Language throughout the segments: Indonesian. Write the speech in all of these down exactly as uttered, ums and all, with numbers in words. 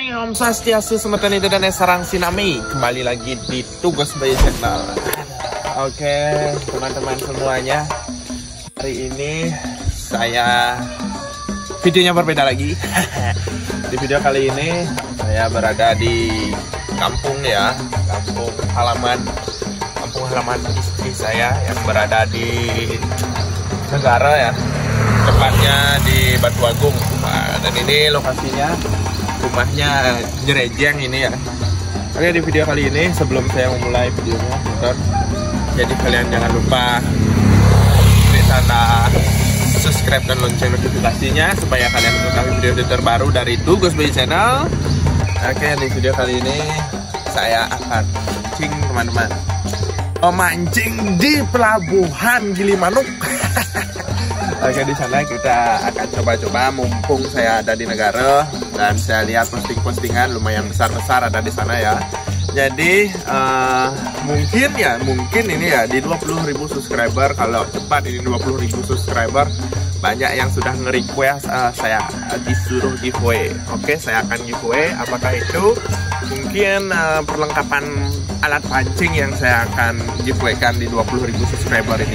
Om Swastiastu, Sematan itu dan Sarang Sinami. Kembali lagi di Tugas Bayi Channel. Oke teman-teman semuanya, hari ini saya videonya berbeda lagi. Di video kali ini saya berada di kampung ya, kampung halaman kampung halaman istri saya yang berada di negara ya, tepatnya di Batu Agung. Nah, dan ini lokasinya, rumahnya Jerejeng ini ya. Oke, di video kali ini sebelum saya memulai videonya, tonton, jadi kalian jangan lupa di sana subscribe dan lonceng notifikasinya supaya kalian mengetahui video terbaru dari Tugas Bayi Channel. Oke, di video kali ini saya akan mancing teman-teman, memancing di pelabuhan Gilimanuk. Oke, di sana kita akan coba-coba mumpung saya ada di negara dan saya lihat posting-postingan lumayan besar-besar ada di sana ya. Jadi uh, mungkin ya, mungkin ini ya di dua puluh ribu subscriber, kalau cepat ini dua puluh ribu subscriber, banyak yang sudah nge-request uh, saya disuruh giveaway. Oke, saya akan giveaway. Apakah itu mungkin uh, perlengkapan alat pancing yang saya akan giveaway-kan di dua puluh ribu subscriber ini.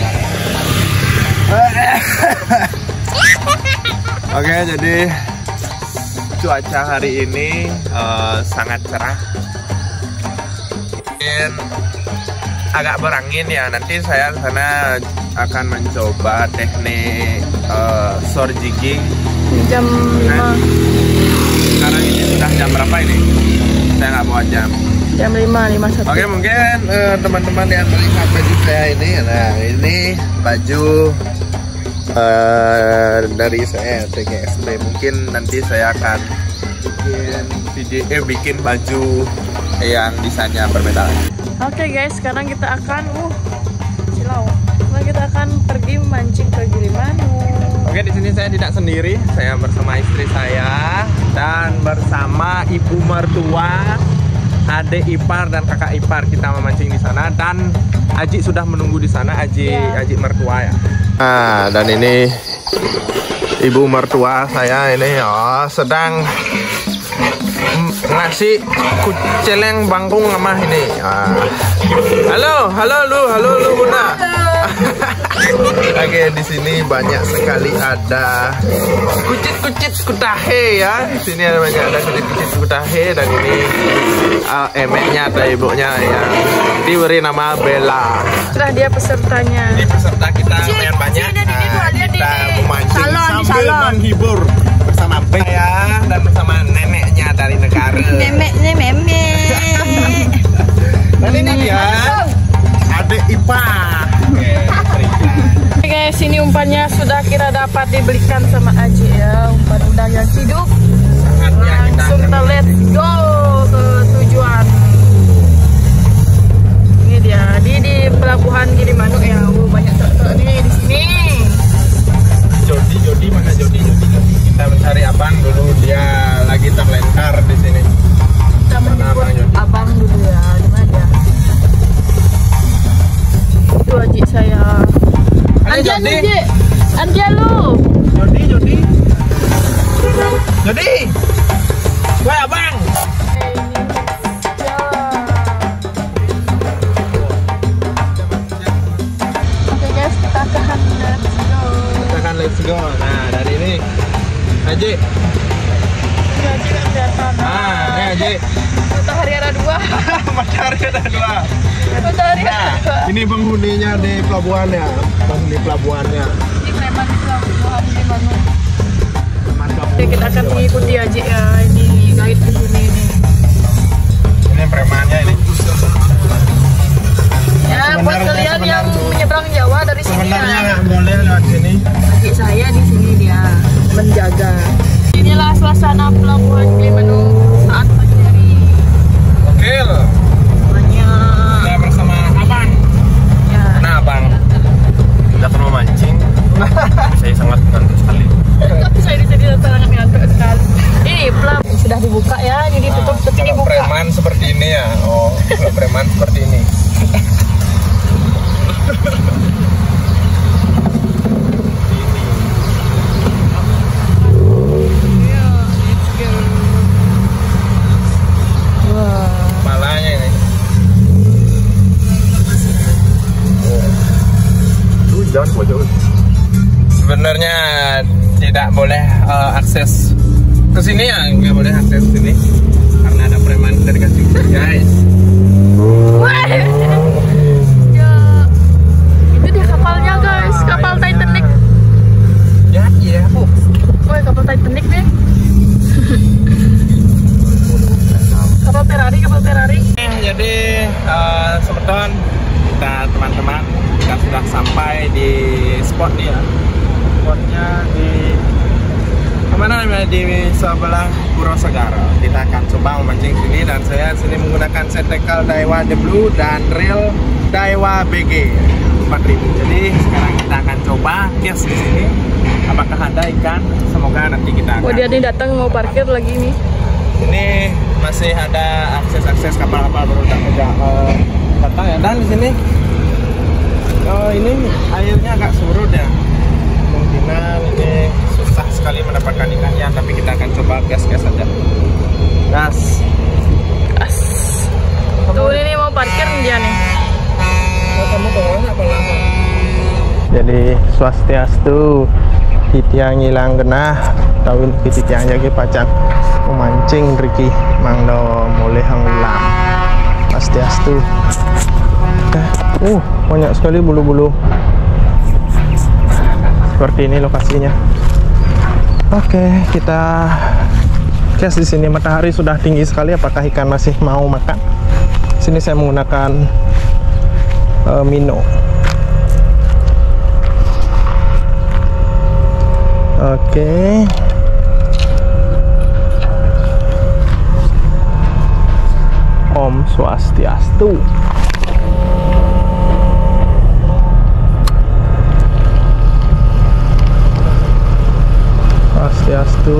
Oke, jadi cuaca hari ini uh, sangat cerah, mungkin agak berangin ya. Nanti saya sana akan mencoba teknik uh, shore jigging jam lima. Sekarang ini sudah jam berapa ini? Saya nggak bawa jam. Jam lima, lima satu. Oke, mungkin teman-teman uh, yang melihat baju saya ini, nah ini baju uh, dari saya T G S B. Mungkin nanti saya akan bikin video, eh, bikin baju yang desainnya berbeda. Oke guys, sekarang kita akan uh silau. Sekarang kita akan pergi mancing ke Gilimanuk. Oke, di sini saya tidak sendiri, saya bersama istri saya dan bersama ibu mertua, adik ipar dan kakak ipar. Kita memancing di sana dan Aji sudah menunggu di sana, Aji ya. Aji mertua ya. Nah, dan ini ibu mertua saya ini oh, sedang ngasih kuceleng bangkung sama ini. Ah. Halo, halo lu, halo lu Bunda. Oke, di sini banyak sekali ada kucit-kucit kutahe ya. Di sini ada banyak ada kucit-kucit kutahe dan ini uh, emeknya atau ibunya yang diberi nama Bella. Sudah dia pesertanya. Ini peserta kita lumayan banyak. Nah, kita memancing sambil menghibur bersama Bella dan bersama neneknya dari negara. Neneknya memek. Dan ini dia adik ipar. Oke guys, ini umpannya sudah kita dapat dibelikan sama Aji ya. Umpan udang yang hidup. Langsung kita let's go ke tujuan. Ini dia di di pelabuhan Gilimanuk ya. Oh, banyak truk-truk nih di sini. Jody, Jody mana Jody? Jody, Jody. Kita mencari abang dulu, dia lagi terlempar di sini. Kita menjemput abang dulu ya. Di mana dia? Itu Aji saya. Andia lu, Ji. Andia lu. Jody, Jody. Jody. Wah, abang. Oke guys, kita akan let's go. Kita akan let's go. Nah, dari ini Aji. Ini Aji kan kelihatan. Nah, ini Aji. Matahari ada dua. Matahari ada dua. Matahari Nah, ada dua. ini penghuninya di pelabuhannya, penghuni pelabuhannya. Ini preman di pelabuhan Gilimanuk. Oke, kita akan mengikuti Aji ya. Ini guide di sini ini. Ini premannya ini. Ya, buat kalian yang menyeberang Jawa dari sini Sebenarnya ya. nggak boleh lewat sini. Aji saya di sini dia menjaga. Inilah suasana pelabuhan Gilimanuk saat pagi hari. Oke. Banyak. Saya bersama abang. Ya. Nah, abang. Kita akan memancing. Saya sangat ngantuk sekali. Saya di sini sangat ngantuk sekali. Ini pelabuhan sudah dibuka ya, jadi ditutup Nah, terus ini kalau buka. preman seperti ini ya. Oh, kalau preman Sebenarnya tidak boleh uh, akses ke sini ya, nggak boleh akses ke sini karena ada preman dari kasih guys. Wah, ya, itu dia kapalnya guys, kapal Titanic. Ya iya bu. Wah, kapal Titanic nih. Kapal Ferrari, kapal Ferrari. Eh, jadi uh, semeton kita teman-teman kita sudah sampai di spot nih ya. Spotnya di kemana namanya, di sebelah Pura Segara. Kita akan coba memancing sini dan saya sini menggunakan set tackle Daiwa The Blue dan reel Daiwa B G empat ribu. Jadi sekarang kita akan coba cast di sini. Apakah ada ikan? Semoga nanti kita akan. Oh, dia nih datang mau parkir lagi nih. Ini masih ada akses-akses kapal-kapal baru uh, datang ya. Dan di sini oh ini airnya agak surut ya. Kemungkinan ini susah sekali mendapatkan ikannya, tapi kita akan coba gas-gas saja. Gas. Gas. Tuh ini mau parkir dia nih. Oh, kamu tolong apa lama? Jadi swastiastu titiang hilang genah tawin titiang jagi pacan memancing Riki mangdo mulai hangulam swastiastu. Uh, banyak sekali bulu-bulu. Seperti ini lokasinya. Oke, kita cast di sini. Matahari sudah tinggi sekali. Apakah ikan masih mau makan? Sini saya menggunakan uh, Mino. Oke. Om Swastiastu. Swastiastu.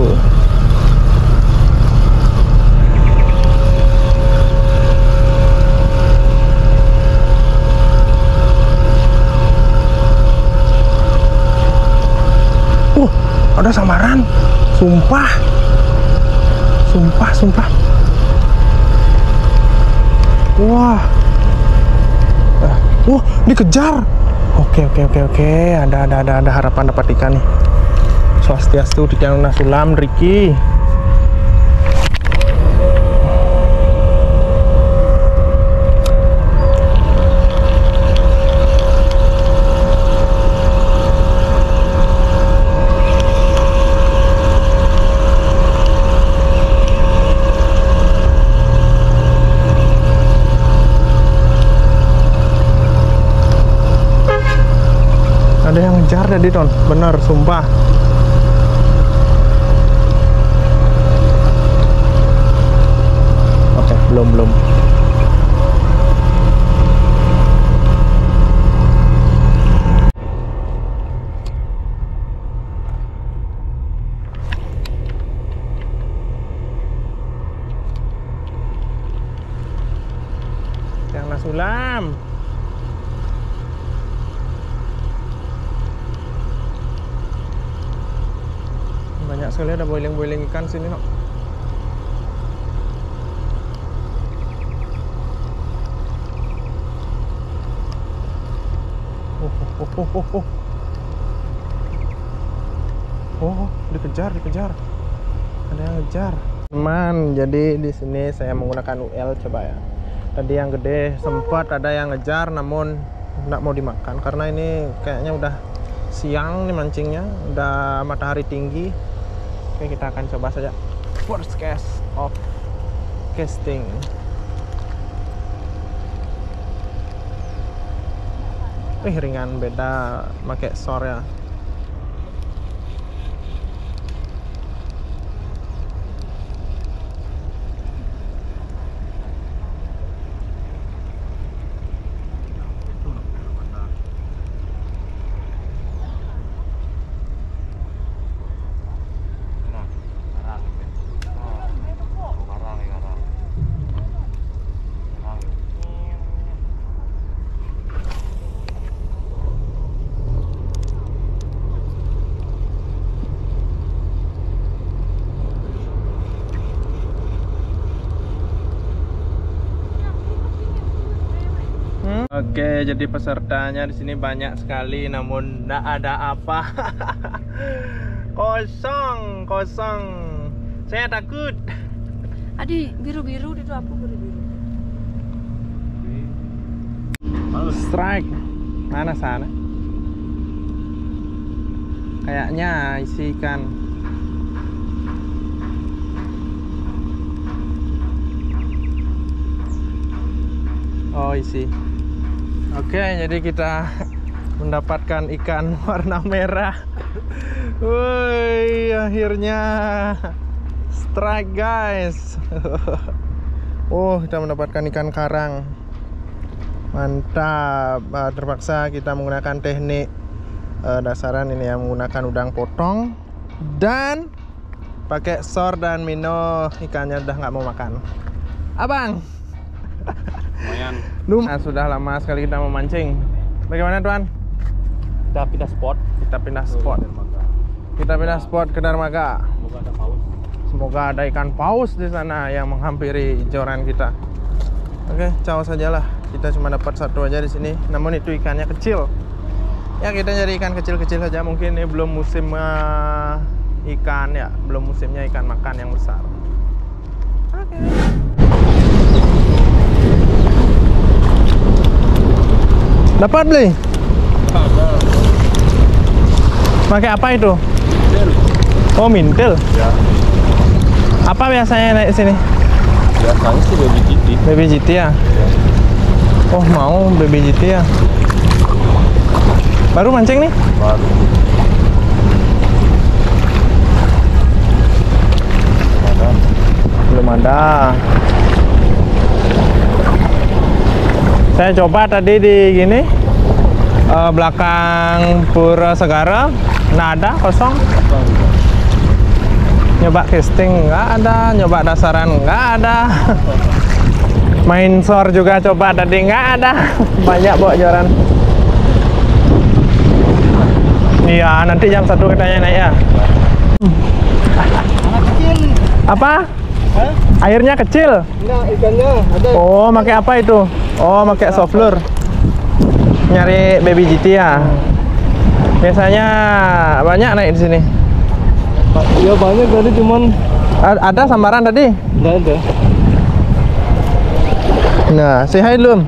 Uh, ada samaran. Sumpah. Sumpah, sumpah. Wah. Uh, uh, dikejar. Oke, oke, oke, oke. Ada ada ada ada harapan dapat ikan nih. Swastiastu titiang nasulam Riki. Ada yang ngejar tadi Ton, bener sumpah. Oke, belum belum. Yang nasulam. Banyak sekali ada boiling-boiling ikan sini, no. Oh, oh, oh, oh, oh. Oh, dikejar, dikejar. Ada yang ngejar. Teman, jadi di sini saya menggunakan U L coba ya. Tadi yang gede sempat ada yang ngejar, namun nggak mau dimakan karena ini kayaknya udah siang nih mancingnya, udah matahari tinggi. Oke, kita akan coba saja first cast of casting. Eh, ringan beda pakai sor ya. Oke, jadi pesertanya di sini banyak sekali, namun tidak ada apa. Kosong, kosong. Saya takut. Adi, biru-biru itu apa biru-biru? Strike. Mana sana? Kayaknya isi ikan. Oh, isi. Oke, jadi kita mendapatkan ikan warna merah. Woi, akhirnya strike guys. Oh, kita mendapatkan ikan karang. Mantap. Uh, terpaksa kita menggunakan teknik uh, dasaran ini yang menggunakan udang potong dan pakai sor dan mino. Ikannya udah nggak mau makan. Abang. Lumayan. Nah, sudah lama sekali kita memancing. Bagaimana tuan? Kita pindah spot. Kita pindah spot. Kita pindah spot ke dermaga. Semoga ada paus. Semoga ada ikan paus di sana yang menghampiri joran kita. Oke, caw sajalah. Kita cuma dapat satu aja di sini. Namun itu ikannya kecil. Ya, kita nyari ikan kecil-kecil saja. Mungkin ini belum musim uh, ikan ya, belum musimnya ikan makan yang besar. Oke. Dapat beli? Ada. Pakai apa itu? Mintel. Oh, mintel. Ya. Apa biasanya naik sini? Biasanya sih baby G T. Baby G T ya? Ya. Oh, mau baby G T ya? Baru mancing nih? Baru. Ada. Belum ada. Saya coba tadi di gini uh, belakang Pura Segara, nggak ada, kosong. Nyoba casting nggak ada, nyoba dasaran nggak ada. Main sor juga coba tadi nggak ada. Banyak bawa joran. Iya, nanti jam satu katanya naik ya. Apa? Hah? Airnya kecil. Enggak, ikannya ada. Oh, pakai apa itu? Oh, pakai soft lure. Nyari baby G T ya. Biasanya banyak naik di sini. Iya banyak tadi, cuman A- ada sambaran tadi. enggak ada. Nah, say hi belum?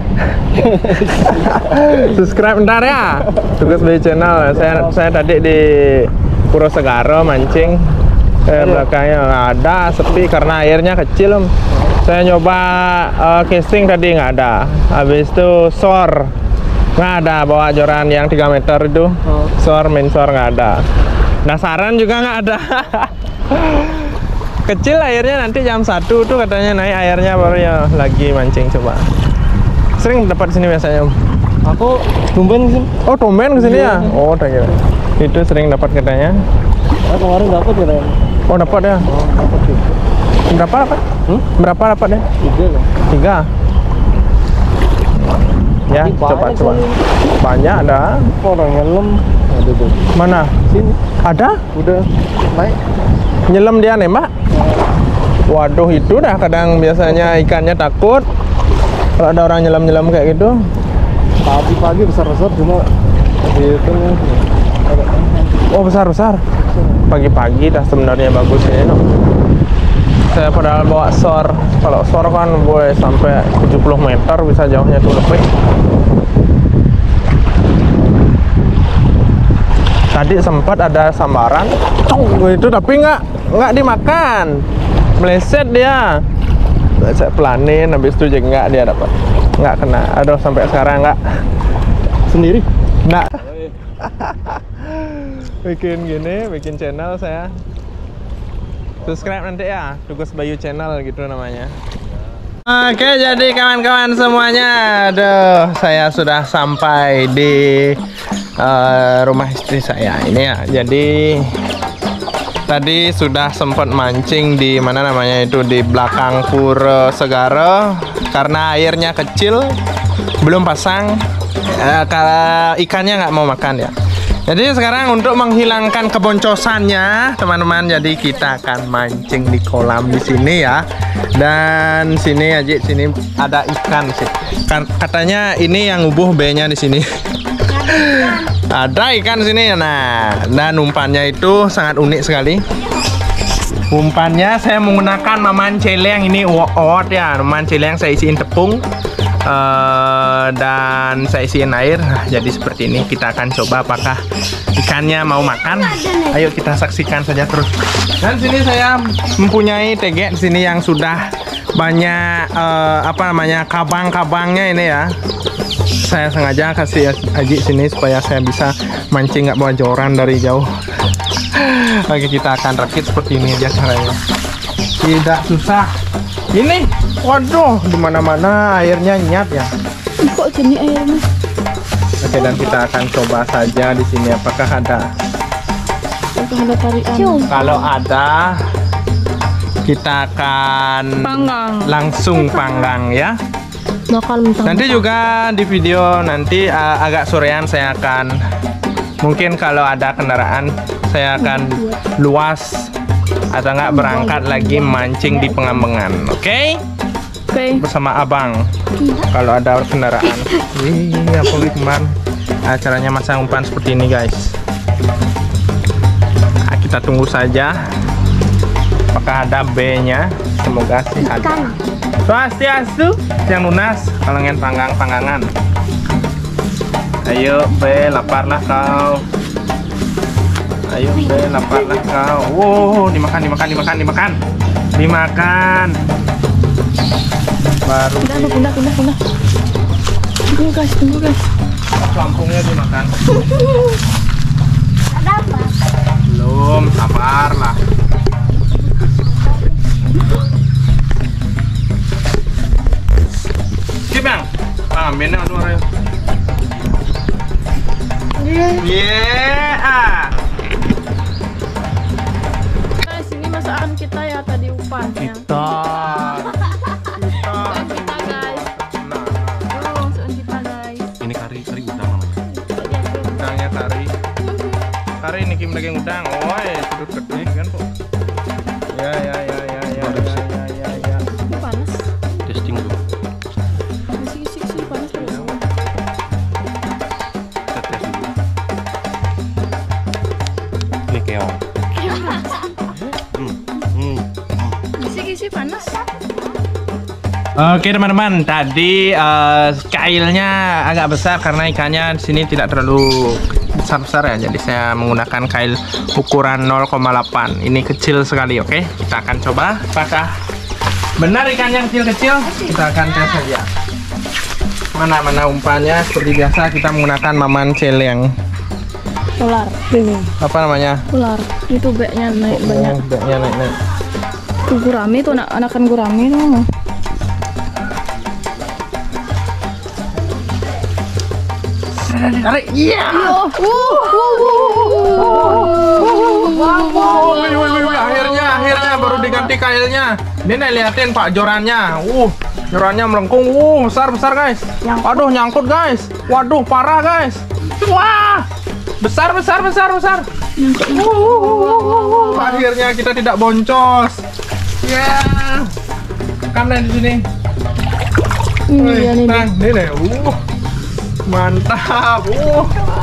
Subscribe bentar ya. Tugas Bayu Channel. Saya saya tadi di Pura Segara mancing. Eh, belakangnya nggak ada, sepi karena airnya kecil om. Saya nyoba uh, casting tadi nggak ada. Habis itu sor nggak ada, bawa joran yang tiga meter itu. Oh. Sor, main sor nggak ada. Dasaran juga nggak ada. Kecil airnya, nanti jam satu tuh katanya naik airnya, baru ya lagi mancing coba. Sering dapat sini biasanya om? Aku tumben sih. Oh, tumben kesini Iya. ya? Oh, tak kira. Itu sering dapat katanya. Nah, kemarin dapat ya. Oh, dapat ya? Oh, dapat sih. Berapa dapat? Hmm? Berapa dapatnya? Tiga kan? Tiga. Ya, Ini coba banyak coba. sini. Banyak ada. Orang nyelam. Ada tuh. Mana? Sini. Ada? Udah naik. Nyelam dia nembak? Waduh, itu dah kadang biasanya ikannya takut kalau ada orang nyelam-nyelam kayak gitu. Pagi-pagi besar-besar, cuma itu agak Oh, besar-besar. Pagi-pagi dah sebenarnya bagus ini, no. Saya padahal bawa sor. Kalau sor kan boleh sampai tujuh puluh meter, bisa jauhnya tuh lebih. Tadi sempat ada sambaran, itu tapi nggak nggak dimakan, meleset dia. Saya pelanin, habis itu jengak dia dapat, nggak kena. Aduh, sampai sekarang nggak sendiri. Nggak. Bikin gini, bikin channel saya. Subscribe nanti ya, Tugas Bayu Channel gitu namanya. Oke, jadi kawan-kawan semuanya, aduh, saya sudah sampai di uh, rumah istri saya ini ya. Jadi tadi sudah sempat mancing di mana namanya itu, di belakang Pura Segara, karena airnya kecil, belum pasang, uh, kalau ikannya nggak mau makan ya. Jadi sekarang untuk menghilangkan keboncosannya, teman-teman, jadi kita akan mancing di kolam di sini ya. Dan sini aja, sini ada ikan sih. Kan katanya ini yang ubuh B-nya di sini. Ada ikan sini. Nah, dan umpannya itu sangat unik sekali. Umpannya saya menggunakan maman celeng, ini uot ya. Maman celeng saya isiin tepung. Uh, dan saya isiin air. Nah, jadi seperti ini. Kita akan coba apakah ikannya mau makan. Ayo kita saksikan saja terus. Dan sini saya mempunyai tege di sini yang sudah banyak uh, apa namanya kabang-kabangnya ini ya. Saya sengaja kasih Aji sini supaya saya bisa mancing nggak bawa joran dari jauh. Oke, kita akan rakit seperti ini aja caranya. Tidak susah. Ini, waduh, di mana-mana airnya nyat ya. Kok gini airnya? Oke, dan kita akan coba saja di sini apakah ada. Apakah ada tarian? Kalau ada, kita akan Panggang. langsung panggang ya. Bakal mentah. Nanti juga di video nanti uh, agak sorean saya akan, mungkin kalau ada kendaraan saya akan luas atau enggak berangkat lagi mancing di Pengambengan, oke? Okay? Oke. Okay. Bersama abang. Kalau ada kendaraan. Iya, apa kemarin acaranya masang umpan seperti ini guys. Nah, kita tunggu saja. Apakah ada B-nya? Semoga sih ada. Swastiastu, yang lunas, kalangan panggang-panggangan. Ayo B, laparlah kau. Ayo B, laparlah kau. Wow, dimakan, dimakan, dimakan, dimakan, dimakan. Baru. Pindah, pindah, pindah, pindah. Tunggu guys, tunggu guys. Lampungnya dimakan. Ada apa? Belum, sabar lah. Skip yang, ah, mainnya aduh ayo. Yeah. Guys, ini masakan kita ya tadi umpannya. Kita. Masakan kita guys. Nah, Tuh, masakan kita guys. Ini kari kari udang namanya. udangnya kari. Kari ini kim daging udang. Woi, sedut kedih kan kok. Ya ya ya ya ya ya ya ya. Ini panas. Testing dulu. Sik sik sik panas terus. Kita tes dulu. Ini keong. Hmm. Hmm. Sik sik panas. Oke teman-teman, tadi uh, kailnya agak besar karena ikannya di sini tidak terlalu besar-besar ya. Jadi saya menggunakan kail ukuran nol koma delapan. Ini kecil sekali, oke? Kita akan coba apakah benar ikannya kecil-kecil. Kita akan tes saja. Mana-mana umpannya seperti biasa kita menggunakan maman celeng. Ular. Ini. Apa namanya? Ular. Itu beknya naik banyak. Oh, beknya naik-naik. Tuh gurami tuh anak anakan gurami tuh. Tarik, iya. Akhirnya, akhirnya baru diganti kailnya. Ini nih liatin Pak jorannya. Uh, jorannya melengkung. Uh, besar besar guys. Waduh, nyangkut guys. Waduh, parah guys. Wah, besar besar besar besar. Uh, akhirnya kita tidak boncos. Ya, karena di sini. Ini dia nih. Nah, ini nih. Uh. Mantap. Uh.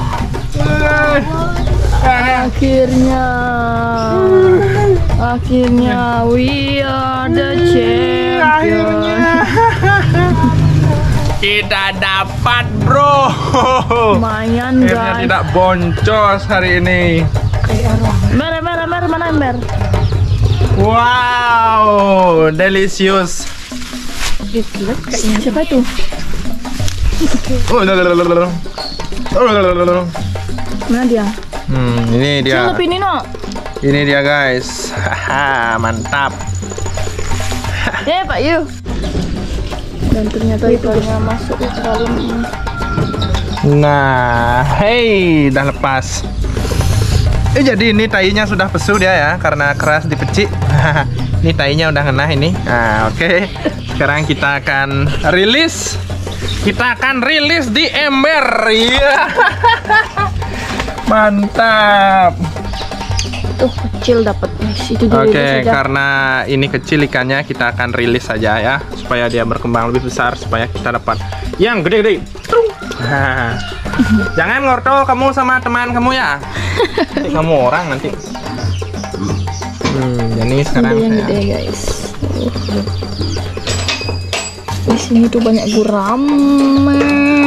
Akhirnya. Akhirnya we are the champion. Akhirnya kita dapat, bro. Lumayan Akhirnya guys. tidak boncos hari ini. Ember, ember, ember, mana ember? Wow, delicious. Siapa itu? Oh, lalalala. Oh, lalalala. Mana dia? Hmm, ini Sini dia. lebih Nino. Ini dia guys. Haha, mantap. Eh Pak Yu. Dan ternyata ikannya masuk ke dalam. Nah, hey, udah lepas. Eh, jadi ini tainya sudah pesu dia ya, karena keras dipecik. Ini tainya udah kena ini. Nah, oke. Okay. Sekarang kita akan rilis. Kita akan rilis di ember. Iya. Mantap. Tuh kecil dapat guys. Itu dulu Oke, saja. karena ini kecil ikannya, kita akan rilis saja ya, supaya dia berkembang lebih besar, supaya kita dapat yang gede-gede. Nah, jangan ngortol kamu sama teman kamu ya. Nanti kamu orang nanti. Hmm, jadi sekarang Ada yang saya. gede guys. Di sini tuh banyak gurame.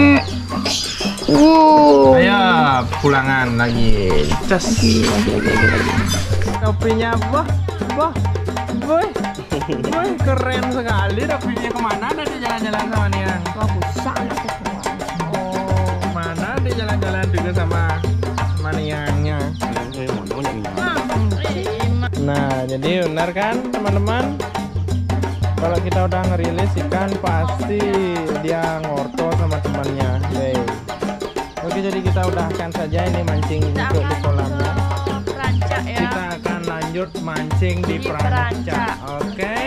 Wow. Ayo pulangan lagi. Cas. Lagi, lagi, lagi, lagi, lagi. Topinya boh, boh, boy, boy keren sekali. Topinya kemana? Ada di jalan-jalan sama Niang. Bagus sangat semua. Oh, mana di jalan-jalan juga sama sama Niangnya. Nah, jadi benar kan teman-teman? Kalau kita udah ngerilis ikan pasti dia ngorto sama temannya. Hey. Oke, jadi kita udahkan saja ini mancing untuk di kolamnya. Rancak ya. Kita akan lanjut mancing di, Di Perancak. Perancak. Oke.